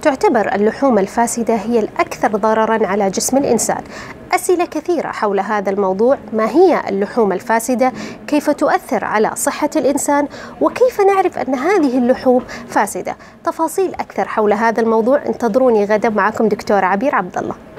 تعتبر اللحوم الفاسدة هي الأكثر ضرراً على جسم الإنسان. أسئلة كثيرة حول هذا الموضوع: ما هي اللحوم الفاسدة؟ كيف تؤثر على صحة الإنسان؟ وكيف نعرف أن هذه اللحوم فاسدة؟ تفاصيل أكثر حول هذا الموضوع انتظروني غدا، معكم دكتورة عبير عبد الله.